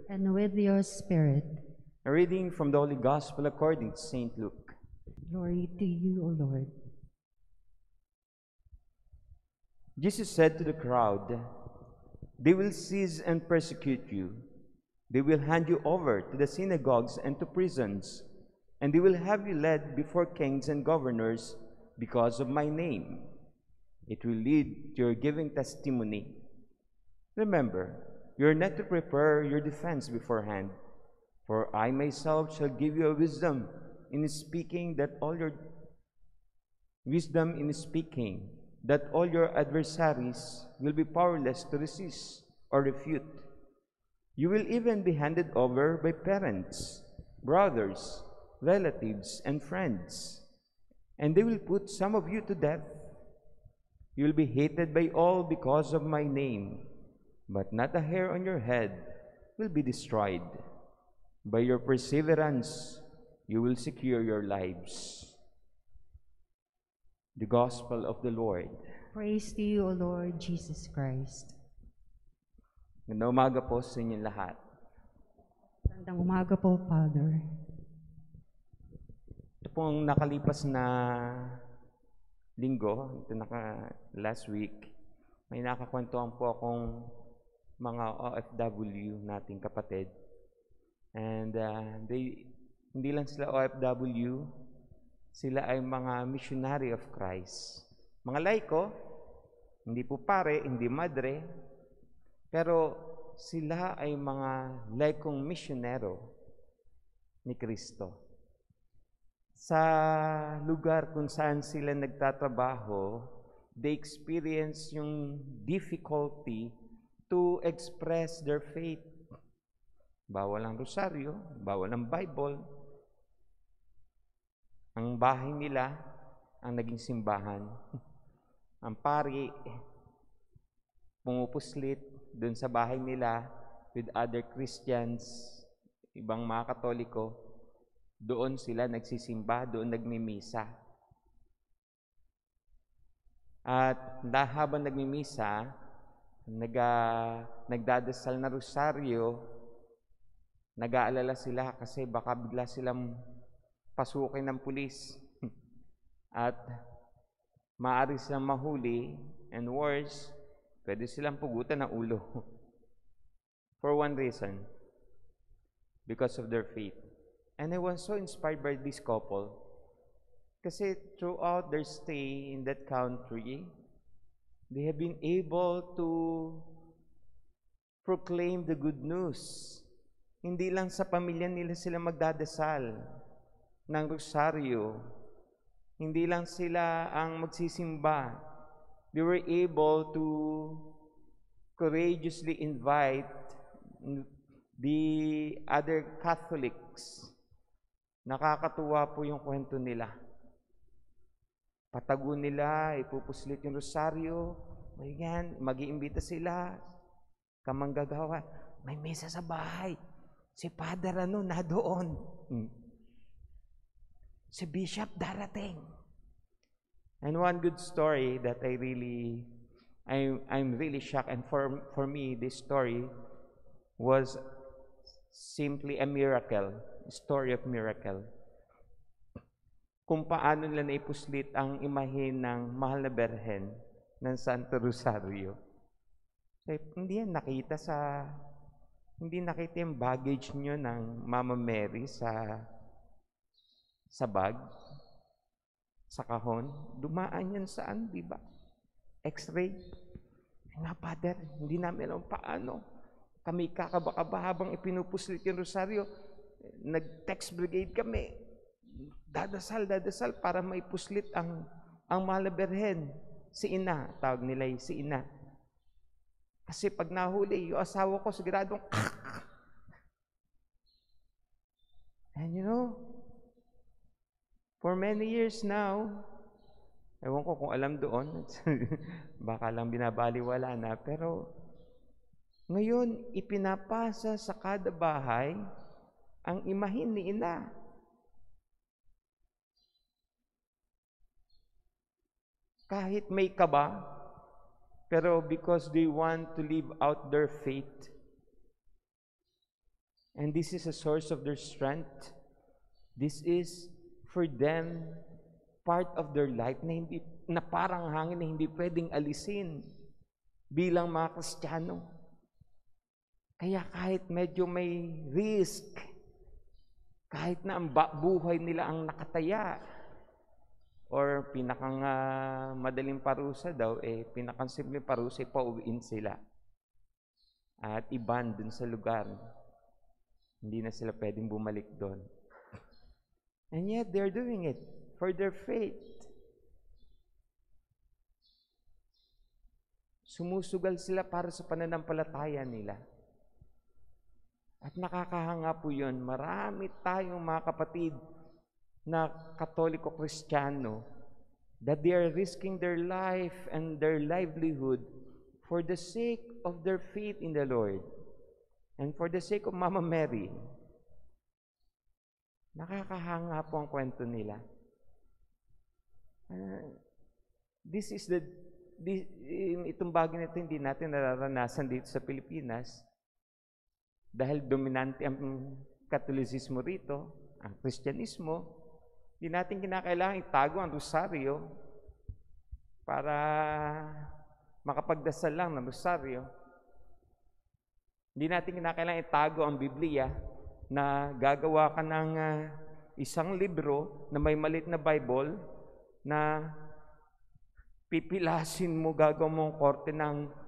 and with your spirit. A reading from the Holy Gospel according to St. Luke. Glory to you, O Lord. Jesus said to the crowd, "They will seize and persecute you. They will hand you over to the synagogues and to prisons, and they will have you led before kings and governors because of my name. It will lead to your giving testimony. Remember, you are not to prepare your defense beforehand, for I myself shall give you a wisdom in speaking that all your adversaries will be powerless to resist or refute. You will even be handed over by parents, brothers, relatives, and friends, and they will put some of you to death. You will be hated by all because of my name, but not a hair on your head will be destroyed. By your perseverance, you will secure your lives." The Gospel of the Lord. Praise to you, O Lord Jesus Christ. Magandang umaga po sa inyong lahat. Magandang umaga po, Father. Ito pong nakalipas na linggo, last week, may nakakwentuhan po akong mga OFW nating kapatid. And hindi lang sila OFW, sila ay mga missionary of Christ. Mga laiko, hindi po pare, hindi madre, pero sila ay mga laikong misyonero ni Kristo. Sa lugar kung saan sila nagtatrabaho, they experience yung difficulty to express their faith. Bawal ang rosaryo, bawal ang Bible. Ang bahay nila ang naging simbahan. Ang pari pumupuslit dun sa bahay nila with other Christians, ibang mga Katoliko. Doon sila nagsisimba, doon nagmimisa. At habang nagmimisa, nagdadasal na rosaryo, nag-aalala sila kasi baka bigla silang pasukin ng pulis at maaari silang mahuli, and worse, pwede silang pugutan ng ulo for one reason, because of their faith. And I was so inspired by this couple kasi throughout their stay in that country, they have been able to proclaim the good news. Hindi lang sa pamilya nila sila magdadasal ng rosaryo. Hindi lang sila ang magsisimba. They were able to courageously invite the other Catholics. Nakakatuwa po yung kwento nila. Patago nila, ipupuslit yung rosaryo, mag-iimbita sila, kamanggagawa, may mesa sa bahay. Si Father na doon. Si Bishop darating. And one good story that I'm really shocked, and for me, this story was simply a miracle, a story of miracle. Kung paano nila naipuslit ang imahen ng Mahal na Berhen ng Santo Rosario. Hindi nakita yung baggage nyo ng Mama Mary sa bag, sa kahon. Dumaan yan saan, di ba? X-ray. Nga, Father, hindi namin alam paano. Kami kakaba-kaba habang ipinupuslit yung rosaryo. Nag-text brigade kami. Dadasal para maipuslit ang Mahal na Berhen. Si Ina, tawag nila si Ina. Kasi pag nahuli, yung asawa ko siguradong And for many years now, ewan ko kung alam doon, baka lang binabaliwala na, pero ngayon, ipinapasa sa kada bahay ang imahin ni Ina. Kahit may kaba, pero because they want to live out their faith, And this is a source of their strength. This is for them part of their life na parang hangin na hindi pwedeng alisin bilang mga Kristiyano. Kaya kahit medyo may risk, kahit na ang buhay nila ang nakataya, or pinakang madaling parusa daw, pinakang simple parusa, pauwiin sila. At iban dun sa lugar. Hindi na sila pwedeng bumalik doon. And yet, they're doing it for their faith. Sumusugal sila para sa pananampalataya nila. At nakakahanga po yun. Marami tayong mga kapatid na Katoliko-Kristiyano that they are risking their life and their livelihood for the sake of their faith in the Lord and for the sake of Mama Mary. Nakakahanga po ang kwento nila. Itong bagay na ito hindi natin nararanasan dito sa Pilipinas dahil dominante ang Katolisismo rito, ang Kristyanismo. Hindi natin kinakailangan itago ang rosaryo para makapagdasal lang ng rosaryo. Hindi natin kinakailangan itago ang Biblia na gagawa ka ng isang libro na may maliit na Bible na pipilasin mo, gagawa mo ang korte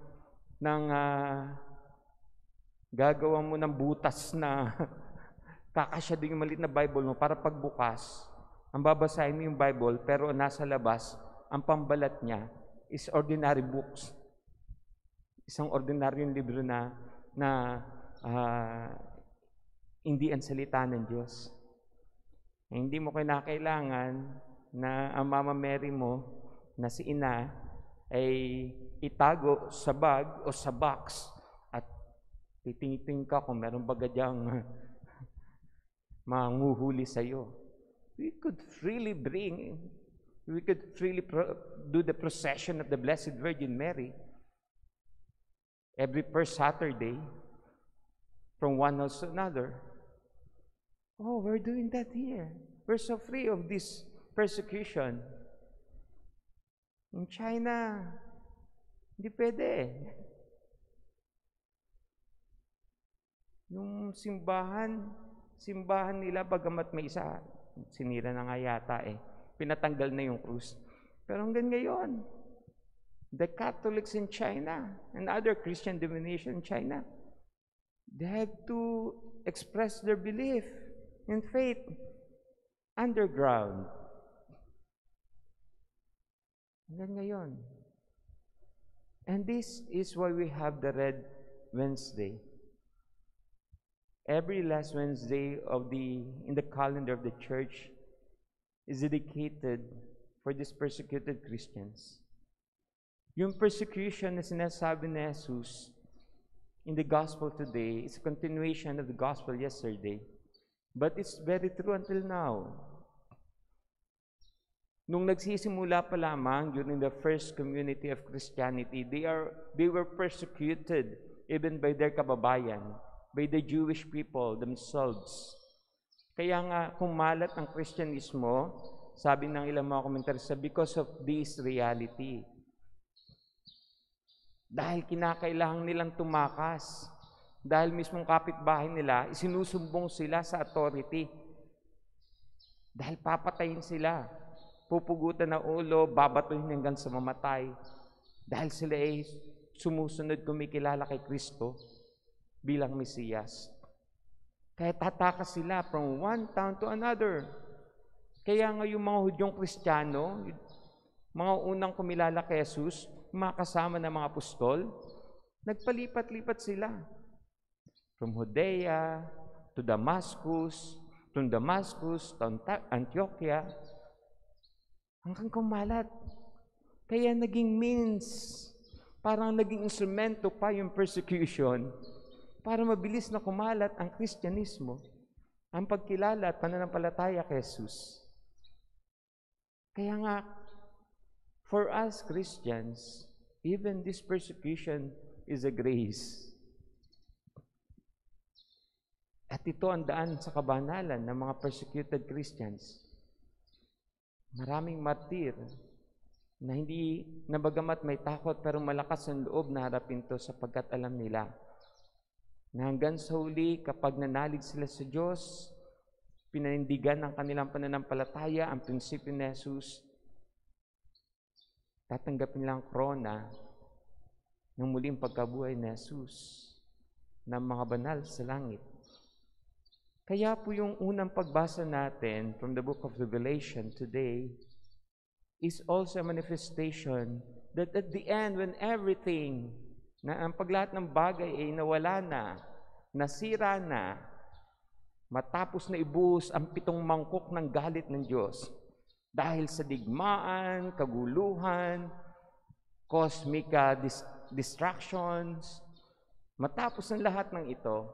gagawa mo ng butas na kakasya din yung maliit na Bible mo para pagbukas, ang babasahin mo yung Bible, pero nasa labas, ang pambalat niya is ordinary books. Isang ordinaryong libro na hindi ang salita ng Diyos. Hindi mo kinakailangan na ang Mama Mary mo, na si ina, ay itago sa bag o sa box at titingting ka kung meron baga diyang manguhuli sa'yo. We could freely do the procession of the Blessed Virgin Mary every first Saturday from one house to another. Oh, we're doing that here. We're so free of this persecution. In China, hindi pwede. Yung simbahan nila, bagamat may isa, sinira na nga yata pinatanggal na yung krus. Pero hanggang ngayon, the Catholics in China and other Christian denominations in China, they have to express their belief in faith underground. Hanggang ngayon. And this is why we have the Red Wednesday. Every last Wednesday in the calendar of the church is dedicated for these persecuted Christians. Yung persecution na sinasabi ni Jesus in the gospel today is a continuation of the gospel yesterday. But it's very true until now. Nung nagsisimula pa lamang during the first community of Christianity, they were persecuted even by their kababayan, by the Jewish people themselves. Kaya nga, kumalat ang Kristyanismo, sabi ng ilang mga komentarista, because of this reality. Dahil kinakailangan nilang tumakas. Dahil mismong kapitbahay nila, isinusumbong sila sa authority. Dahil papatayin sila. Pupugutan ng ulo, babatuhin hanggang sa mamatay. Dahil sila ay sumusunod, kumikilala kay Kristo bilang Mesiyas. Kaya tatakas sila from one town to another. Kaya nga yung mga Hudyong Kristiyano, mga unang kumilala kay Jesus, mga kasama ng mga apostol, nagpalipat-lipat sila. From Judea to Damascus, from Damascus to Antioquia, hanggang kumalat. Kaya naging means, parang naging instrumento pa yung persecution para mabilis na kumalat ang Kristyanismo, ang pagkilala at pananampalataya kay Jesus. Kaya nga, for us Christians, even this persecution is a grace. A At ito ang daan sa kabanalan ng mga persecuted Christians. Maraming martir na hindi, na bagamat may takot pero malakas ang loob na harapin ito sapagkat alam nila na hanggang sa huli kapag nanalig sila sa Diyos, pinanindigan ng kanilang pananampalataya ang prinsipyo ni Jesus, tatanggapin lang krona ng muling pagkabuhay ni Jesus ng mga banal sa langit. Kaya po yung unang pagbasa natin from the book of Revelation today is also a manifestation that at the end, when everything, na ang paglahat ng bagay ay nawala na, nasira na, matapos na ibuhos ang 7 mangkok ng galit ng Diyos dahil sa digmaan, kaguluhan, cosmic distractions, matapos ang lahat ng ito,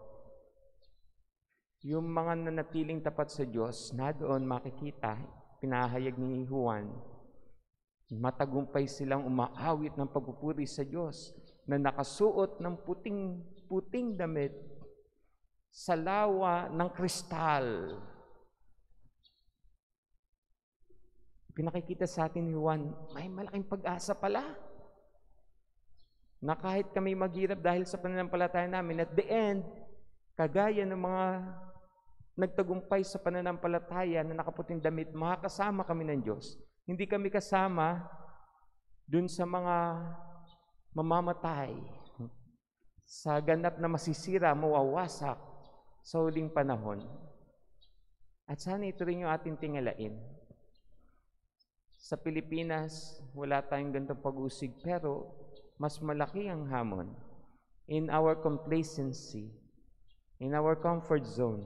yung mga nanatiling tapat sa Diyos, na doon makikita, pinahayag ni Juan, matagumpay silang umaawit ng pagpupuri sa Diyos na nakasuot ng puting damit sa lawa ng kristal. Pinakikita sa atin ni Juan, may malaking pag-asa pala na kahit kami maghirap dahil sa pananampalataya namin, at the end, kagaya ng mga nagtagumpay sa pananampalataya na nakaputing damit, makakasama kami ng Diyos. Hindi kami kasama dun sa mga mamamatay, sa ganap na masisira, mawawasak sa huling panahon. At sana ito rin yung ating tingalain. Sa Pilipinas, wala tayong ganitong pag-usig, pero mas malaki ang hamon in our complacency, in our comfort zone,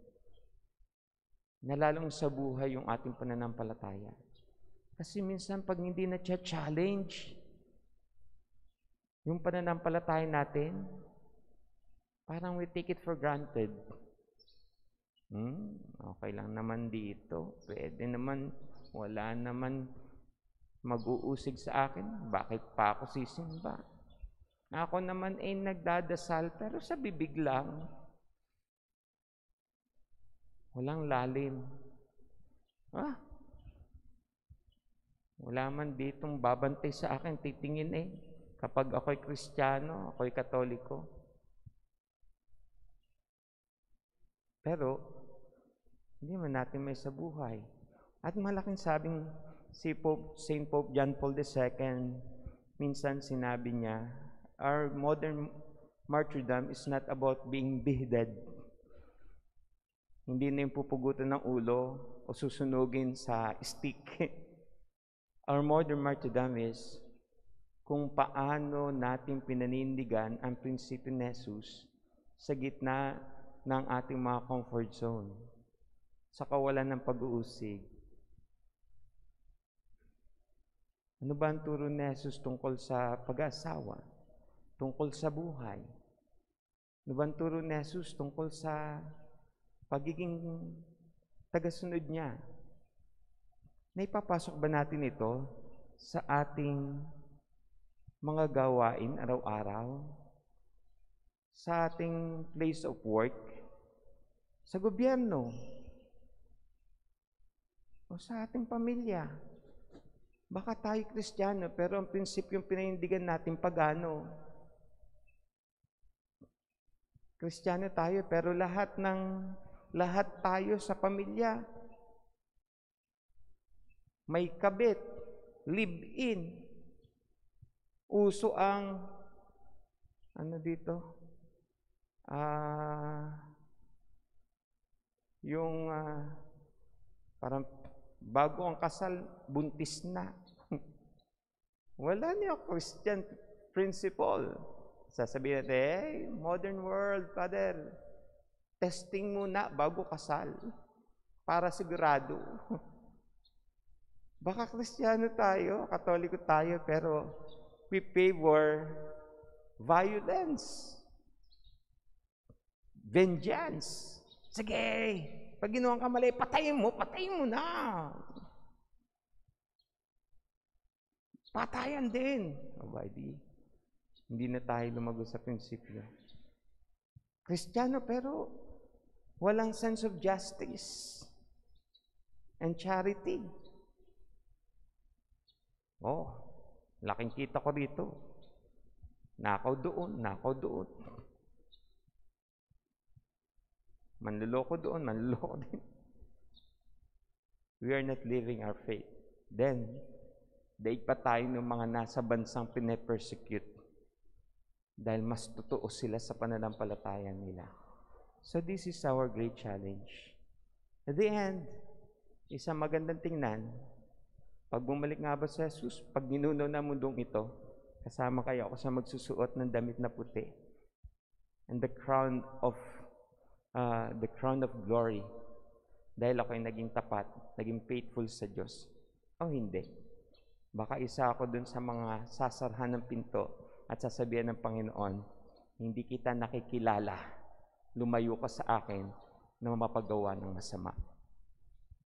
na lalong sa buhay yung ating pananampalataya. Kasi minsan pag hindi na-challenge yung pananampalataya natin, parang we take it for granted. Okay lang naman dito. Pwede naman, wala naman mag-uusig sa akin. Bakit pa ako sisimba? Ako naman ay nagdadasal, pero sa bibig lang. Walang lalim. Wala man ditong babantay sa akin, titingin kapag ako'y Kristiyano, ako'y Katoliko. Pero, hindi man natin may sa buhay. At malaking sabing si Saint Pope John Paul II, minsan sinabi niya, our modern martyrdom is not about being beheaded. Hindi na yung pupugutan ng ulo o susunugin sa stick. Our modern martyrdom is kung paano natin pinanindigan ang prinsipyo ni Jesus sa gitna ng ating mga comfort zone, sa kawalan ng pag-uusig. Ano ba ang turo ni Jesus tungkol sa pag-asawa? Tungkol sa buhay? Ano ba ang turo ni Jesus tungkol sa pagiging tagasunod niya? Naipapasok ba natin ito sa ating mga gawain araw-araw? Sa ating place of work? Sa gobyerno? O sa ating pamilya? Baka tayo Kristiyano, pero ang prinsipyo yung pinanindigan natin pagano. Kristiyano tayo, pero lahat tayo sa pamilya may kabit, live-in. Uso ang parang bago ang kasal, buntis na. Wala niya Christian principle. Sasabihin natin, modern world, Father, testing muna bago kasal para sigurado. Baka Kristiyano tayo, Katoliko tayo, pero we favor violence, vengeance. Sige, pag ginawa ka mali, patayin mo na. Patayan din. Hindi na tayo lumago sa prinsipyo. Kristiyano, pero Walang sense of justice and charity. Oh, laking kita ko dito. Nakaw doon, nakaw doon. Manluloko doon, manluloko din. We are not living our faith. Then, daig pa tayo ng mga nasa bansang pine-persecute dahil mas totoo sila sa pananampalataya nila. So this is our great challenge. At the end, isang magandang tingnan, pag bumalik nga ba sa Jesus, pag ninuno na mundong ito, kasama kayo ako sa magsusuot ng damit na puti. And the crown of glory. Dahil ako ay naging tapat, naging faithful sa Diyos. O hindi. Baka isa ako dun sa mga sasarhan ng pinto at sasabihan ng Panginoon, hindi kita nakikilala. Lumayo ka sa akin na mapagawa ng masama.